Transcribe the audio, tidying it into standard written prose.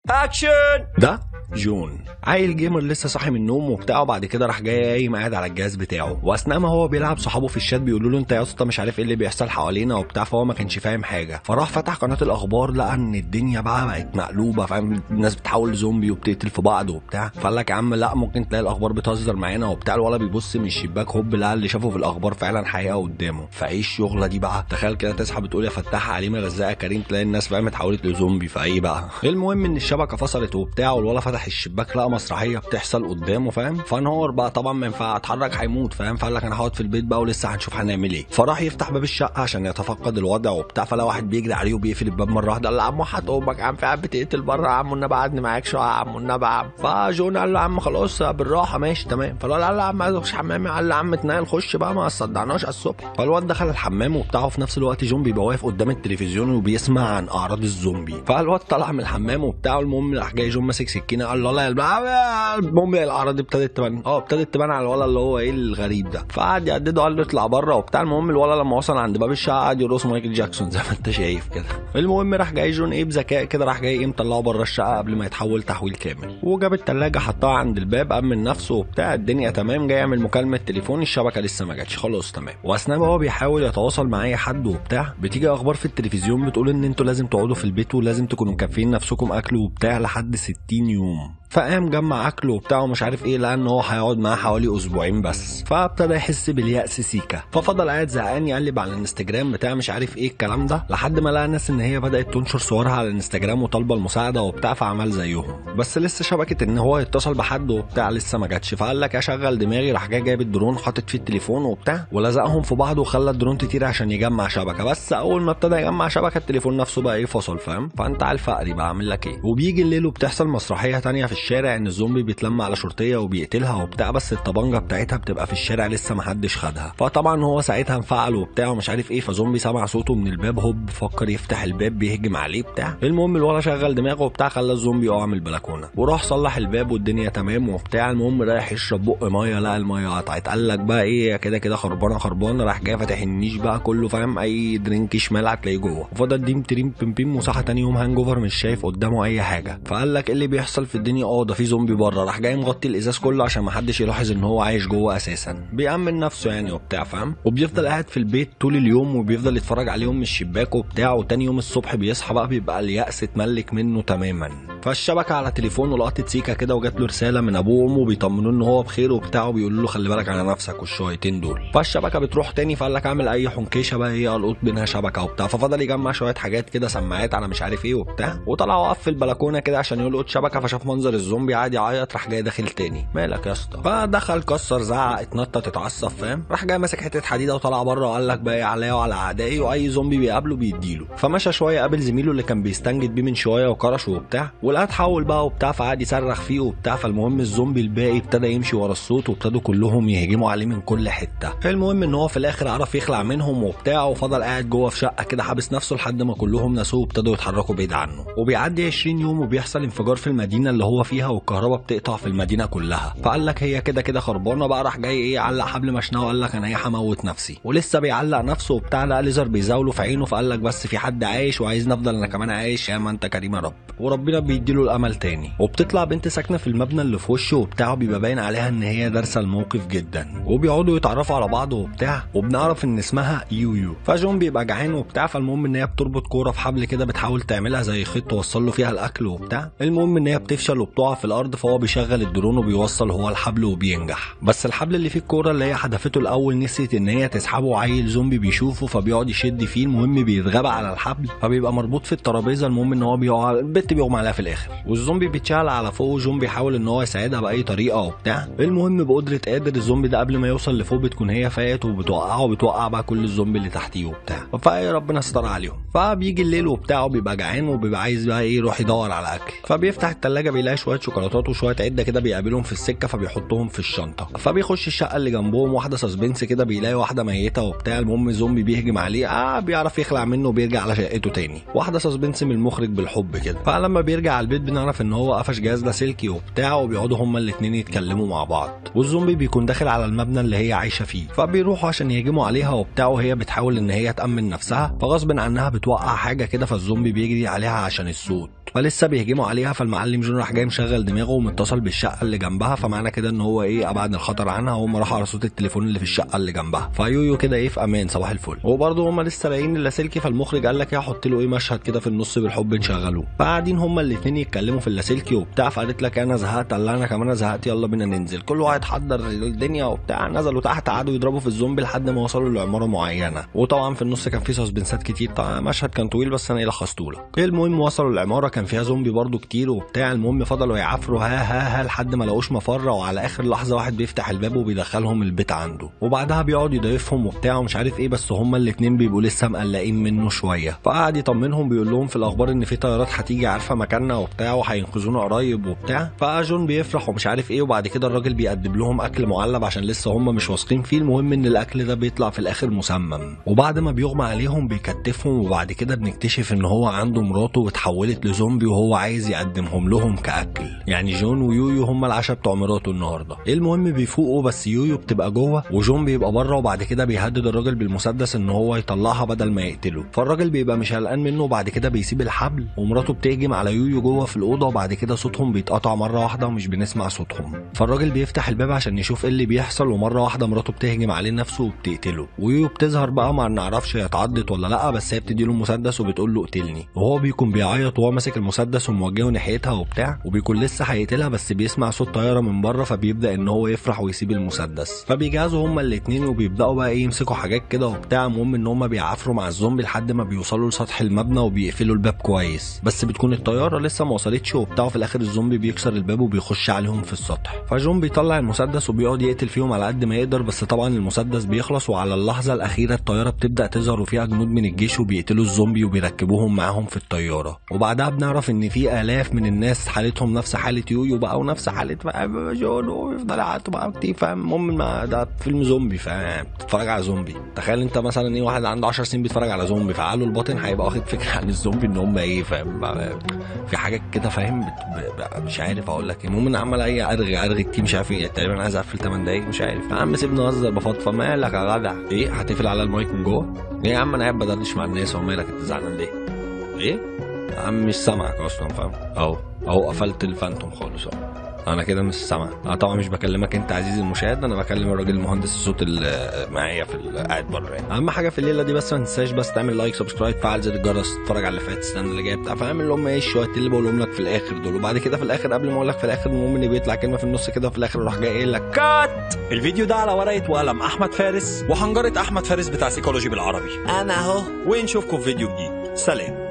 اكشن. ده جون عيل جيمر لسه صاحي من النوم وبتاعه. بعد كده راح جاي قايم قاعد على الجهاز بتاعه، واثناء ما هو بيلعب صحابه في الشات بيقولوا له انت يا اسطى مش عارف ايه اللي بيحصل حوالينا وبتاع، فهو ما كانش فاهم حاجه. فراح فتح قناه الاخبار لقى ان الدنيا بقت مقلوبه، فاهم، الناس بتحول زومبي وبتقتل في بعض وبتاع. فقال لك يا عم لا، ممكن تلاقي الاخبار بتهزر معانا وبتاع. الولا بيبص من الشباك هوب لقى اللي شافه في الاخبار فعلا حقيقه قدامه. فايه الشغله دي بقى؟ تخيل كده تصحى بتقول يا فتاح عليم يا رزاق يا كريم، تلاقي الناس فاهم اتحولت لزومبي. فايه بقى؟ المهم ان الشبكه فصلت وبتاع، والولا فتح الشباك لقى مسرحيه بتحصل قدامه، فاهم. فانهار بقى طبعا، ما ينفع اتحرك هيموت، فاهم. فقال لك انا هقعد في البيت بقى ولسه هنشوف هنعمل ايه. فراح يفتح باب الشقه عشان يتفقد الوضع وبتاع. فلا واحد بيجري عليه وبيقفل الباب مره واحده. قال له يا عم وحط امك يا عم، في عم بتقتل بره يا عم، والنبي قعدني معاك شويه يا عم، والنبي يا عم. فجون قال له يا عم خلاص بالراحه ماشي تمام. فالواد قال له يا عم عايز اخش حمام. قال له يا عم اتنقل خش بقى، ما صدعناش على الصبح. فالواد دخل الحمام وبتاع، وفي نفس الوقت جون بيبقى واقف قدام التلفزيون وبيسمع عن اعراض الزومبي. فالواد طلع من الحمام وبتاع. المهم راح جاي جون ماسك سكينه قال له لا، المهم الاعراض دي ابتدت تبان على الولا اللي هو ايه الغريب ده. فقعد يهدده قال له اطلع بره وبتاع. المهم الولا لما وصل عند باب الشقه قعد يرقص مايكل جاكسون زي ما انت شايف كده. المهم راح جاي جون ايه بذكاء كده، راح جاي ايه مطلعه بره الشقه قبل ما يتحول تحويل كامل، وجاب الثلاجه حطها عند الباب امن نفسه وبتاع. الدنيا تمام. جاي يعمل مكالمه تليفون، الشبكه لسه ما جاتش، خلاص تمام. واثناء ما هو بيحاول يتواصل مع اي حد وبتاع، بتيجي اخبار في التلفزيون بتقول ان انتوا لازم تقعدوا في البيت ولازم تكونوا مكفين نفسكم اكل وبتاع لحد 60 يوم. فقام جمع اكله وبتاع ومش عارف ايه، لان هو هيقعد معاه حوالي اسبوعين بس. فابتدى يحس باليأس سيكا. ففضل قاعد زهقان يقلب على الانستجرام بتاع مش عارف ايه الكلام ده، لحد ما لقى ناس ان هي بدأت تنشر صورها على الانستجرام وطالبه المساعده وبتاع، فعمل زيهم. بس لسه شبكه ان هو يتصل بحد وبتاع لسه ما جاتش. فقال لك اشغل دماغي، راح جاي جايب الدرون حاطط فيه التليفون وبتاع ولزقهم في بعض وخلى الدرون تطير عشان يجمع شبكه. بس اول ما ابتدى يجمع شبكه التليفون نفسه بقى ايه فصل، فاهم. فانت على الفقري بقى عامل لك ايه. وبيجي الليل وبتحصل مسرحيه تانية في الشارع، ان الزومبي بيتلم على شرطيه وبيقتلها وبتاع، بس الطبنجه بتاعتها بتبقى في الشارع لسه ما حدش خدها. فطبعا هو ساعتها انفعل وبتاع ومش عارف ايه. فزومبي سمع صوته من الباب هوب فكر يفتح الباب بيهجم عليه بتاع. المهم الولا شغل دماغه وبتاع، خلى الزومبي يقع من البلكونه وراح صلح الباب والدنيا تمام وبتاع. المهم رايح يشرب بق ميه لقى الميه قطعت. قال لك بقى ايه كده كده خربانه. راح جاي فاتح النيش بقى كله، فاهم، اي درينك شمال هتلاقيه جوه. وفضل ديم تريم بيم بيم وصحى تاني يوم هانج اوفر مش شايف قدامه اي حاجه. فقال لك ايه اللي بيحصل في الدنيا؟ ده في زومبي بره. راح جاي مغطي الازاز كله عشان ما حدش يلاحظ ان هو عايش جوه اساسا، بيأمن نفسه يعني وبتاع، فاهم. وبيفضل قاعد في البيت طول اليوم وبيفضل يتفرج عليهم من الشباك وبتاع. وتاني يوم الصبح بيصحى بقى بيبقى اليأس اتملك منه تماما. فالشبكه على تليفونه لقطت سيكا كده وجات له رساله من ابوه وامه بيطمنوه ان هو بخير وبتاع، وبيقولوا له خلي بالك على نفسك والشويتين دول. فالشبكه بتروح تاني. فقال لك اعمل اي حنكشه بقى هي القط بينها شبكه وبتاع. ففضل يجمع شويه حاجات كده سماعات على مش عارف ايه وبتاع، وطلع وقف في البلكونه كده عشان يلقط شبكه. فشاف منظر الزومبي قاعد يعيط. راح جاي داخل تاني، مالك يا اسطى؟ فدخل كسر زعق اتنطط اتعصب، فاهم. راح جاي ماسك حته حديده وطلع بره وقال لك بقى عليا وعلى اعدائي، واي زومبي بيقابله بيديله. فمشى شويه قابل زميله اللي كان بيستنجد بيه من شويه وكرشه وبتاع، ولقى اتحول بقى وبتاع. فقعد يصرخ فيه وبتاع. فالمهم الزومبي الباقي ابتدى يمشي ورا الصوت وابتدوا كلهم يهجموا عليه من كل حته. المهم ان هو في الاخر عرف يخلع منهم وبتاع، وفضل قاعد جوه في شقه كده حابس نفسه لحد ما كلهم نسوه وابتدوا يتحركوا بعيد عنه. وبيعدي 20 يوم وبيحصل انفجار في المدينه اللي هو فيها، والكهرباء بتقطع في المدينه كلها. فقال لك هي كده كده خربانه بقى. راح جاي ايه علق حبل مشنقه وقال لك انا ايه هموت نفسي. ولسه بيعلق نفسه وبتاع لقى ليزر بيزاوله في عينه. فقال لك بس في حد عايش وعايز نفضل انا كمان عايش، يا ما انت كريم يا رب. وربنا بيديله الامل تاني. وبتطلع بنت ساكنه في المبنى اللي في وشه وبتاع، بيبقى باين عليها ان هي دارسه الموقف جدا. وبيقعدوا يتعرفوا على بعض وبتاع، وبنعرف ان اسمها يويو. فجون بيبقى جعان وبتاع. فالمهم ان هي بتربط كوره في حبل كده بتحاول تعملها زي خيط توصل له فيها الاكل وبتاع. المهم ان هي بتفشل وبتقع في الارض. فهو بيشغل الدرون وبيوصل هو الحبل وبينجح. بس الحبل اللي فيه الكوره اللي هي حدفته الاول نسيت ان هي تسحبه. عيل زومبي بيشوفه فبيقعد يشد فيه. المهم بيتغاب على الحبل فبيبقى مربوط في الترابيزه. المهم ان هو بيقع، البت بيغمى عليها في الاخر، والزومبي بيتشعل على فوق. وجون بيحاول ان هو يساعدها باي طريقه وبتاع. المهم بقدره قادر الزومبي ده قبل ما يوصل لفوق بتكون هي فايت وبتوقع بقى كل الزومبي اللي تحتيه وبتاع. فايه ربنا استر عليهم. فبيجي الليل وبتاع وبيبقى جعان وبيبقى عايز بقى ايه يروح يدور على اكل. فبيفتح الثلاجه بيلاقي شويه شوكولاتات وشويه عده كده بيقابلهم في السكه، فبيحطهم في الشنطه. فبيخش الشقه اللي جنبهم واحده سسبنس كده بيلاقي واحده ميته وبتاع. المهم زومبي بيهجم عليه بيعرف يخلع منه وبيرجع على شقته تاني. واحده سسبنس من المخرج بالحب كده. فلما بيرجع على البيت بنعرف ان هو قفش جهاز لاسلكي وبتاع، وبيقعدوا هما الاتنين يتكلموا مع بعض، والزومبي بيكون داخل على المبنى اللي هي عايشه فيه، فبيروحوا عشان يهجموا عليها وبتاع، وهي بتحاول ان هي تأمن نفسها، فغصب عنها بتوقع حاجه كده، فالزومبي بيجري عليها عشان الصوت، فلسه بيهجموا عليها، فالمعلم جون راح جاي مشغل دماغه ومتصل بالشقه اللي جنبها، فمعنى كده ان هو ايه ابعد الخطر عنها، وهم راحوا على صوت التليفون اللي في الشقه اللي جنبها، فيويو كده ايه في امان صباح الفل. وبرضه هم لسه لاقيين اللاسلكي، فالمخرج قال لك ايه حط له ايه مشهد كده في النص بالحب نشغلوه، فقاعدين هم الاثنين يتكلموا في اللاسلكي وبتاع، فقالت لك انا زهقت، قال لها انا كمان زهقت، يلا بينا ننزل، كل واحد حضر الدنيا وبتاع، نزلوا تحت قعدوا يضربوا في الزومبي لحد ما وصلوا لعماره معينه، وطبعا في النص كان في سسبنسات كتير، طبعا مشهد كان طويل بس انا ايه لخصته لك. المهم وصلوا العماره كان فيها زومبي برضه كتير وبتاع، المهم فضلوا يعافروا ها لحد ما لقوش مفر، وعلى اخر لحظه واحد بيفتح الباب وبيدخلهم البيت عنده، وبعدها بيقعد يضيفهم وبتاع ومش عارف ايه، بس هما الاتنين بيبقوا لسه مقلقين منه شويه، فقعد يطمنهم بيقول لهم في الاخبار ان في طيارات هتيجي عارفه مكاننا وبتاع وهينقذونا قريب وبتاع، فجون بيفرح ومش عارف ايه، وبعد كده الراجل بيقدم لهم اكل معلب عشان لسه هما مش واثقين فيه، المهم ان الاكل ده بيطلع في الاخر مسمم، وبعد ما بيغمى عليهم بيكتفهم، وبعد كده بنكتشف ان هو عنده مراته واتحولت لزومبي وهو عايز يقدمهم لهم كاكل، يعني جون ويويو هما العشاء بتوع مراته النهارده. المهم بيفوقوا بس يويو بتبقى جوه وجون بيبقى بره، وبعد كده بيهدد الراجل بالمسدس ان هو يطلعها بدل ما يقتله، فالراجل بيبقى مش قلقان منه، وبعد كده بيسيب الحبل، ومراته بتهجم على يويو جوه في الاوضه، وبعد كده صوتهم بيتقطع مره واحده ومش بنسمع صوتهم، فالراجل بيفتح الباب عشان يشوف ايه اللي بيحصل، ومره واحده مراته بتهجم عليه نفسه وبتقتله، ويويو بتظهر بقى ما نعرفش هي اتعضت ولا لا، بس هي بتديله المسدس وبتقول له اقتلني، وهو بيكون بيعيط وهو ماسك المسدس وموجهه ناحيتها وبتاع، وبيكون لسه هيقتلها بس بيسمع صوت طياره من بره، فبيبدا ان هو يفرح ويسيب المسدس، فبيجهزوا هما الاثنين وبيبداوا بقى ايه يمسكوا حاجات كده وبتاع، المهم ان هما بيعافروا مع الزومبي لحد ما بيوصلوا لسطح المبنى وبيقفلوا الباب كويس، بس بتكون الطياره لسه ما وصلتش وبتاع، وفي الاخر الزومبي بيكسر الباب وبيخش عليهم في السطح، فجون بيطلع المسدس وبيقعد يقتل فيهم على قد ما يقدر، بس طبعا المسدس بيخلص، وعلى اللحظه الاخيره الطياره بتبدا تظهر وفيها جنود من الجيش وبيقتلوا الزومبي وبيركبوهم معاهم في الطياره، وبعدها بنعرف ان في الاف من الناس حالتهم نفس حاله يويو بقى ونفس حاله بقى جون، ويفضل قاعد بقى كتير فاهم، المهم ده فيلم زومبي فاهم، بتتفرج على زومبي، تخيل انت مثلا ايه واحد عنده 10 سنين بيتفرج على زومبي، فعقله الباطن هيبقى واخد فكره عن الزومبي ان هم ايه فاهم، في حاجات كده فاهم مش عارف اقول لك، المهم ان عمال ايه ارغي كتير مش عارف ايه، تقريبا عايز اقفل 8 دقايق مش عارف، يا عم سيبني اهزر بفضفض، مالك يا جدع ايه هتقفل على المايك من جوه ايه يا عم، انا قاعد بدردش مع الناس، ومالك انت زعلان ليه ايه يا عم، مش سامعك اصلا فاهم، اهو قفلت الفانتوم خالص اهو، انا كده مش سامع، انا طبعا مش بكلمك انت عزيزي المشاهد، انا بكلم الراجل المهندس الصوت اللي معايا في قاعد بره يعني. اهم حاجه في الليله دي بس ما تنساش بس تعمل لايك سبسكرايب فعل زر الجرس، تتفرج على اللي فات استنى اللي جاي بتاع، فاهم اللي هم ايه الشويه اللي بقولهم لك في الاخر دول، وبعد كده في الاخر قبل ما اقول لك في الاخر المهم ان بيطلع كلمه في النص كده، وفي الاخر اروح جاي قايل لك كات. الفيديو ده على ورقه وقلم احمد فارس وحنجره احمد فارس بتاع سيكولوجي بالعربي، انا اهو، ونشوفكم في فيديو جديد، سلام.